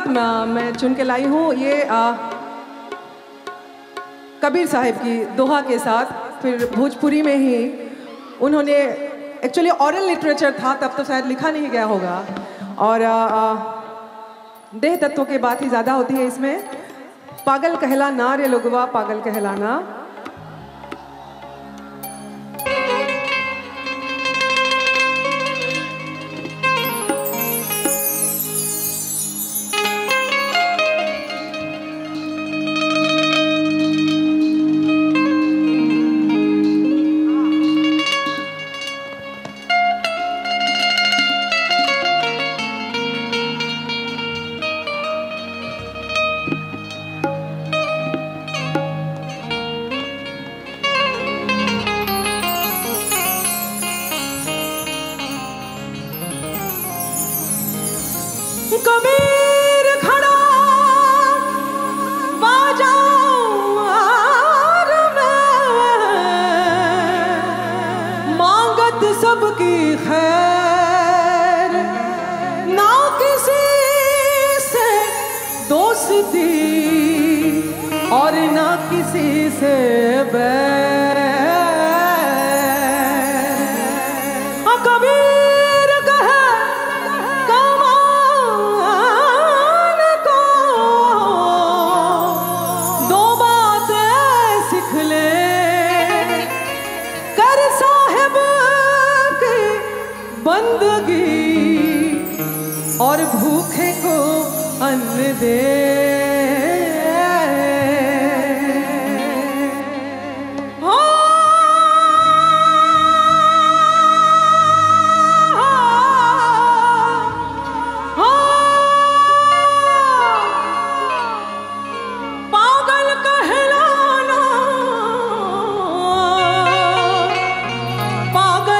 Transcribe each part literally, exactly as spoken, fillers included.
गीत मैं चुन के लाई हूँ। ये आ, कबीर साहिब की दोहा के साथ, फिर भोजपुरी में ही उन्होंने, एक्चुअली ऑरल लिटरेचर था तब तो शायद लिखा नहीं गया होगा, और आ, आ, देह तत्वों की बात ही ज़्यादा होती है इसमें। पागल कहला ना रे लोगवा, पागल कहलाना। कबीर खड़ा बाजार में, मांगत सबकी खैर, ना किसी से दोस्ती और ना किसी से बैर। कबीर कहे बंदगी और भूखे को अन्न दे। पागल कहलाना, पागल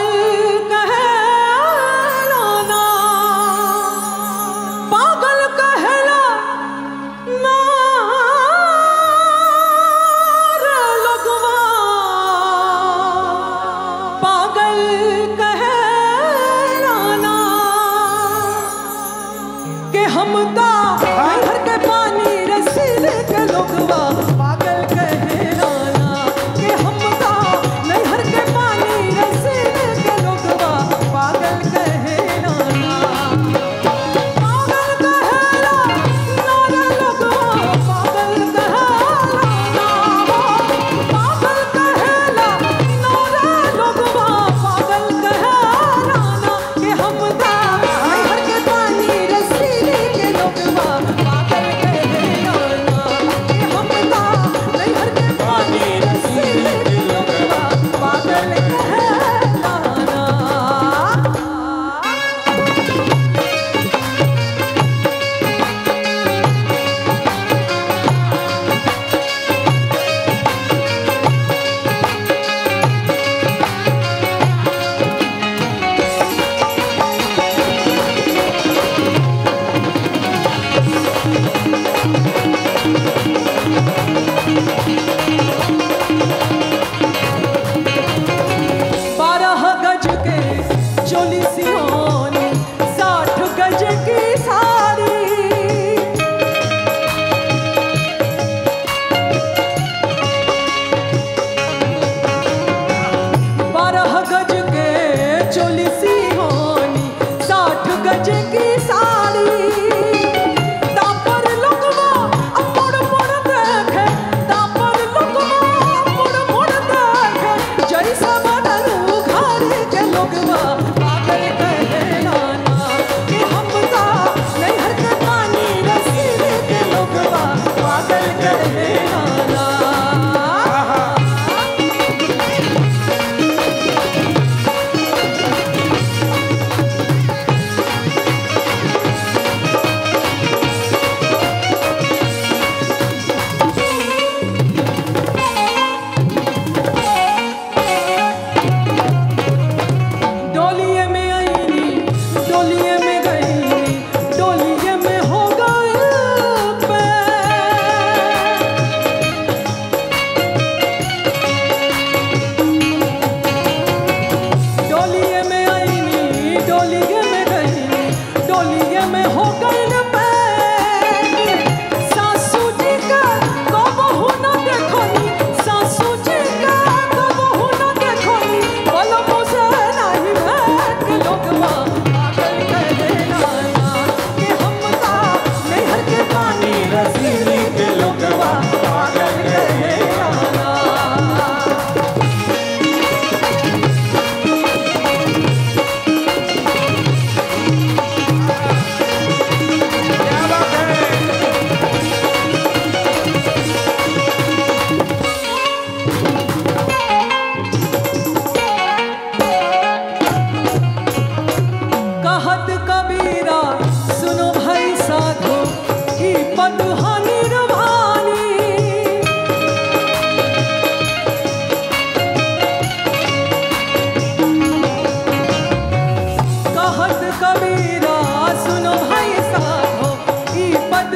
हम ता घर के पानी रसीले के लोगवा, पागल कहलाना। कि हम ता नहर के पानी रसीले के लोगवा, पागल कहलाना। पागल कहलाना रे लोगवा, पागल कहलाना। पागल कहलाना रे लोगवा, पागल कहलाना। कि हम ता नहर के पानी रसीले के लोगवा, पागल कहलाना। कि हम ता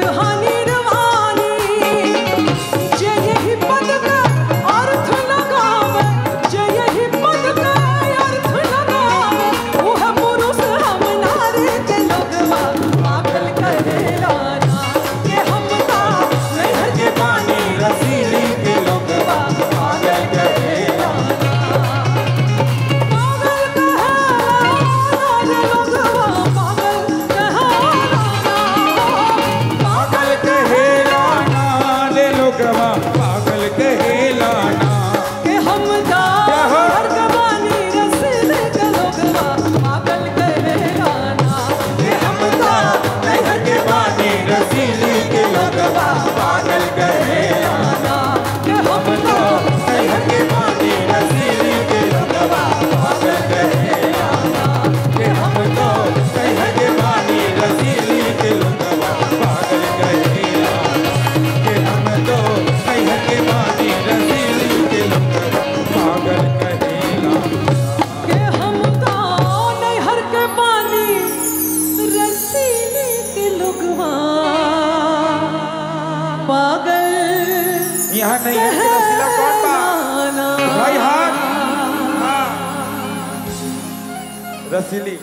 हानि रवानी जे यही पद का अर्थ लगावे जे यही पद का अर्थ लगावे वो है पुरुष हम नारी के लोगवा पागल कहेला ना के हम ता नैहर के पानी रसीली के लोगवा पागल कहेला ना पागल कहेला ना रे लोगवा पागल कहेला ना के हम ता हर कबानी रसीले के लोगवा पागल कहेला ना के हम ता नैहर के पानी रसीले के लोगवा पागल कहेला ना के हम ता नैहर के पानी रसीले के लोगवा पागल कहेला ना के हम तो नैहर के पानी रसीली के लोगवा पागल कहेला के हम तो नैहर के पानी रसीली के लोगवा पागल कहेला के हम ता नैहर के पानी रसीले के लोगवा पागल यहाँ नैहर के रसीला कौन बा भाई हाथ हाँ रसीली